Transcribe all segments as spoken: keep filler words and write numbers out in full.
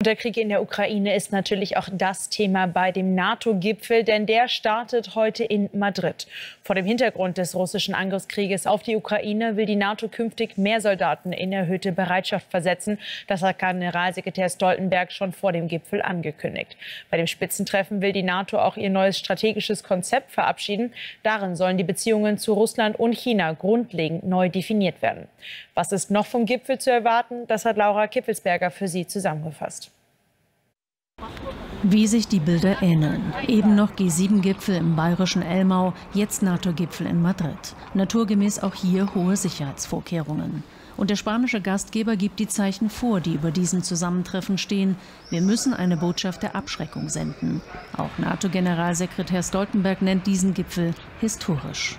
Und der Krieg in der Ukraine ist natürlich auch das Thema bei dem NATO-Gipfel, denn der startet heute in Madrid. Vor dem Hintergrund des russischen Angriffskrieges auf die Ukraine will die NATO künftig mehr Soldaten in erhöhte Bereitschaft versetzen. Das hat Generalsekretär Stoltenberg schon vor dem Gipfel angekündigt. Bei dem Spitzentreffen will die NATO auch ihr neues strategisches Konzept verabschieden. Darin sollen die Beziehungen zu Russland und China grundlegend neu definiert werden. Was ist noch vom Gipfel zu erwarten? Das hat Laura Kippelsberger für Sie zusammengefasst. Wie sich die Bilder ähneln. Eben noch G sieben Gipfel im bayerischen Elmau, jetzt NATO-Gipfel in Madrid. Naturgemäß auch hier hohe Sicherheitsvorkehrungen. Und der spanische Gastgeber gibt die Zeichen vor, die über diesen Zusammentreffen stehen. Wir müssen eine Botschaft der Abschreckung senden. Auch NATO-Generalsekretär Stoltenberg nennt diesen Gipfel historisch.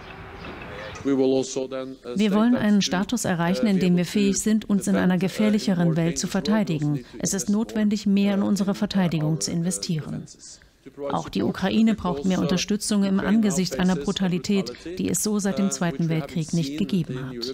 Wir wollen einen Status erreichen, in dem wir fähig sind, uns in einer gefährlicheren Welt zu verteidigen. Es ist notwendig, mehr in unsere Verteidigung zu investieren. Auch die Ukraine braucht mehr Unterstützung im Angesicht einer Brutalität, die es so seit dem Zweiten Weltkrieg nicht gegeben hat.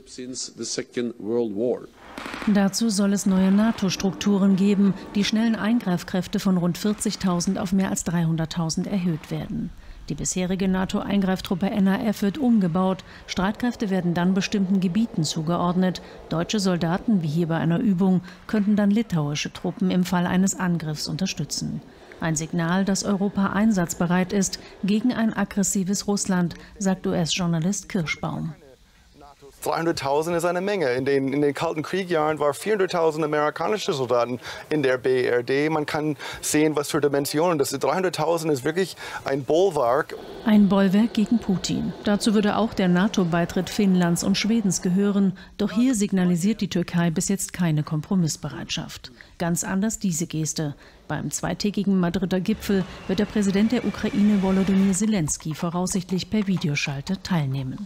Dazu soll es neue NATO-Strukturen geben. Die schnellen Eingreifkräfte von rund vierzigtausend auf mehr als dreihunderttausend erhöht werden. Die bisherige NATO-Eingreiftruppe N A F wird umgebaut. Streitkräfte werden dann bestimmten Gebieten zugeordnet. Deutsche Soldaten, wie hier bei einer Übung, könnten dann litauische Truppen im Fall eines Angriffs unterstützen. Ein Signal, dass Europa einsatzbereit ist gegen ein aggressives Russland, sagt U S-Journalist Kirschbaum. dreihunderttausend ist eine Menge. In den, in den Kalten Kriegjahren waren vierhunderttausend amerikanische Soldaten in der B R D. Man kann sehen, was für Dimensionen das ist. dreihunderttausend ist wirklich ein Bollwerk. Ein Bollwerk gegen Putin. Dazu würde auch der NATO-Beitritt Finnlands und Schwedens gehören. Doch hier signalisiert die Türkei bis jetzt keine Kompromissbereitschaft. Ganz anders diese Geste. Beim zweitägigen Madrider Gipfel wird der Präsident der Ukraine Volodymyr Zelensky voraussichtlich per Videoschalte teilnehmen.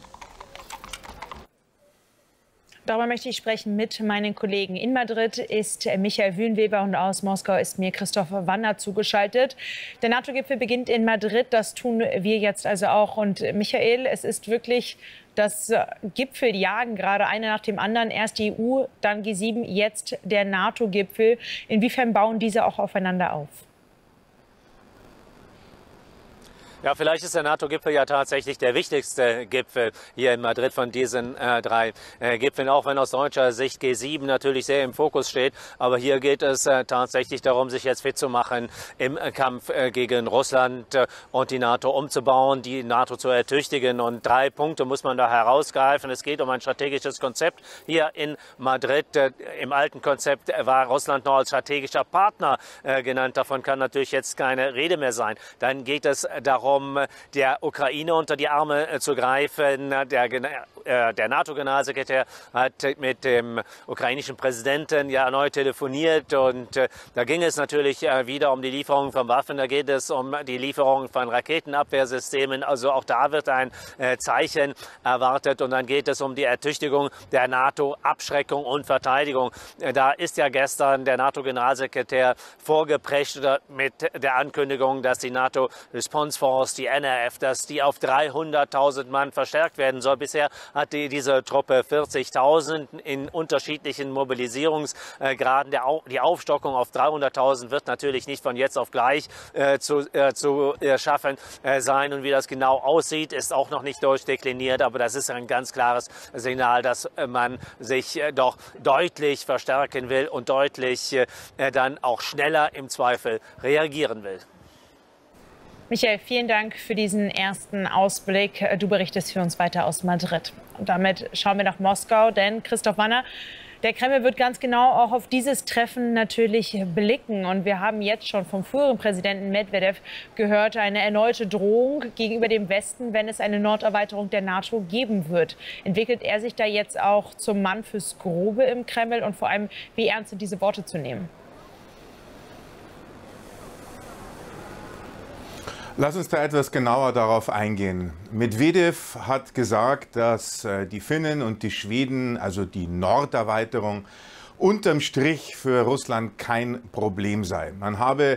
Darüber möchte ich sprechen mit meinen Kollegen. In Madrid ist Michael Wühnweber und aus Moskau ist mir Christoph Wanner zugeschaltet. Der NATO-Gipfel beginnt in Madrid, das tun wir jetzt also auch. Und Michael, es ist wirklich das Gipfeljagen, gerade einer nach dem anderen. Erst die E U, dann G sieben, jetzt der NATO-Gipfel. Inwiefern bauen diese auch aufeinander auf? Ja, vielleicht ist der NATO-Gipfel ja tatsächlich der wichtigste Gipfel hier in Madrid von diesen äh, drei äh, Gipfeln, auch wenn aus deutscher Sicht G sieben natürlich sehr im Fokus steht. Aber hier geht es äh, tatsächlich darum, sich jetzt fit zu machen im äh, Kampf äh, gegen Russland äh, und die NATO umzubauen, die NATO zu ertüchtigen. Und drei Punkte muss man da herausgreifen. Es geht um ein strategisches Konzept hier in Madrid. Äh, Im alten Konzept war Russland noch als strategischer Partner äh, genannt. Davon kann natürlich jetzt keine Rede mehr sein. Dann geht es darum, um der Ukraine unter die Arme zu greifen. Der, äh, der NATO-Generalsekretär hat mit dem ukrainischen Präsidenten ja erneut telefoniert. Und äh, da ging es natürlich äh, wieder um die Lieferung von Waffen. Da geht es um die Lieferung von Raketenabwehrsystemen. Also auch da wird ein äh, Zeichen erwartet. Und dann geht es um die Ertüchtigung der NATO, Abschreckung und Verteidigung. Äh, da ist ja gestern der NATO-Generalsekretär vorgeprescht mit der Ankündigung, dass die NATO-Response Force, die N R F, dass die auf dreihunderttausend Mann verstärkt werden soll. Bisher hat die, diese Truppe vierzigtausend in unterschiedlichen Mobilisierungsgraden. Der, die Aufstockung auf dreihunderttausend wird natürlich nicht von jetzt auf gleich äh, zu, äh, zu äh, schaffen äh, sein. Und wie das genau aussieht, ist auch noch nicht durchdekliniert. Aber das ist ein ganz klares Signal, dass äh, man sich äh, doch deutlich verstärken will und deutlich äh, dann auch schneller im Zweifel reagieren will. Michael, vielen Dank für diesen ersten Ausblick. Du berichtest für uns weiter aus Madrid. Und damit schauen wir nach Moskau, denn Christoph Wanner, der Kreml wird ganz genau auch auf dieses Treffen natürlich blicken. Und wir haben jetzt schon vom früheren Präsidenten Medvedev gehört, eine erneute Drohung gegenüber dem Westen, wenn es eine Norderweiterung der NATO geben wird. Entwickelt er sich da jetzt auch zum Mann fürs Grobe im Kreml? Und vor allem, wie ernst sind diese Worte zu nehmen? Lass uns da etwas genauer darauf eingehen. Medvedev hat gesagt, dass die Finnen und die Schweden, also die Norderweiterung, unterm Strich für Russland kein Problem sei. Man habe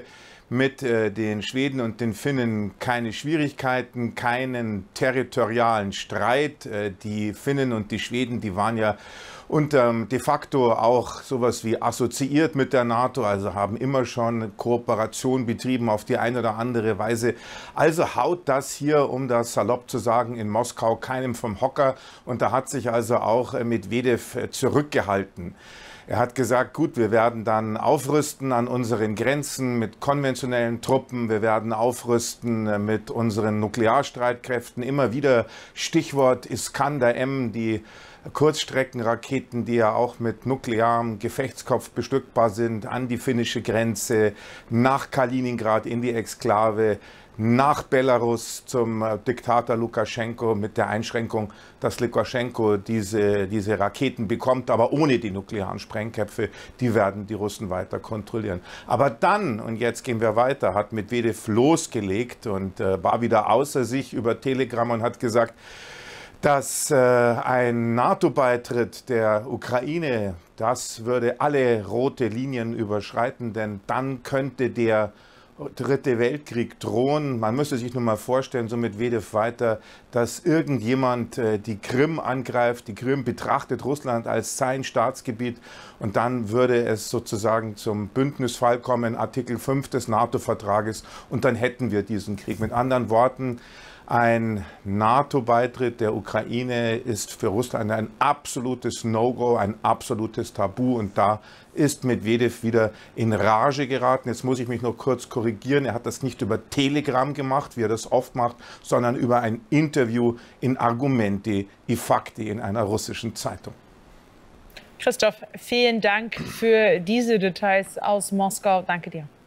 mit äh, den Schweden und den Finnen keine Schwierigkeiten, keinen territorialen Streit. Äh, die Finnen und die Schweden, die waren ja und ähm, de facto auch sowas wie assoziiert mit der NATO, also haben immer schon Kooperation betrieben auf die eine oder andere Weise. Also haut das hier, um das salopp zu sagen, in Moskau keinem vom Hocker. Und da hat sich also auch äh, Medvedev äh, zurückgehalten. Er hat gesagt, gut, wir werden dann aufrüsten an unseren Grenzen mit konventionellen Truppen, wir werden aufrüsten äh, mit unseren Nuklearstreitkräften. Immer wieder Stichwort Iskander M, die Kurzstreckenraketen, die ja auch mit nuklearem Gefechtskopf bestückbar sind, an die finnische Grenze, nach Kaliningrad in die Exklave, nach Belarus zum Diktator Lukaschenko mit der Einschränkung, dass Lukaschenko diese, diese Raketen bekommt, aber ohne die nuklearen Sprengköpfe, die werden die Russen weiter kontrollieren. Aber dann, und jetzt gehen wir weiter, hat Medvedev losgelegt und äh, war wieder außer sich über Telegram und hat gesagt, dass äh, ein NATO-Beitritt der Ukraine, das würde alle rote Linien überschreiten, denn dann könnte der Dritte Weltkrieg drohen. Man müsste sich nur mal vorstellen, so mit Medvedev weiter, dass irgendjemand äh, die Krim angreift. Die Krim betrachtet Russland als sein Staatsgebiet und dann würde es sozusagen zum Bündnisfall kommen, Artikel fünf des NATO-Vertrages, und dann hätten wir diesen Krieg. Mit anderen Worten, ein NATO-Beitritt der Ukraine ist für Russland ein absolutes No-Go, ein absolutes Tabu. Und da ist Medvedev wieder in Rage geraten. Jetzt muss ich mich noch kurz korrigieren. Er hat das nicht über Telegram gemacht, wie er das oft macht, sondern über ein Interview in Argumenti i Fakti in einer russischen Zeitung. Christoph, vielen Dank für diese Details aus Moskau. Danke dir.